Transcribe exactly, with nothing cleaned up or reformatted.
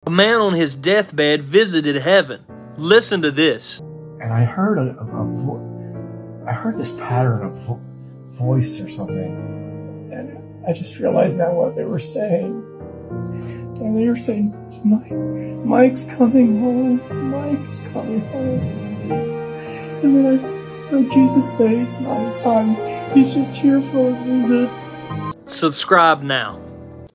A man on his deathbed visited heaven. Listen to this. And I heard a, a, a vo I heard this pattern of vo voice or something, and I just realized now what they were saying. And they were saying, Mike, Mike's coming home. Mike's coming home. And then I heard Jesus say, it's not his time. He's just here for a visit. Subscribe now.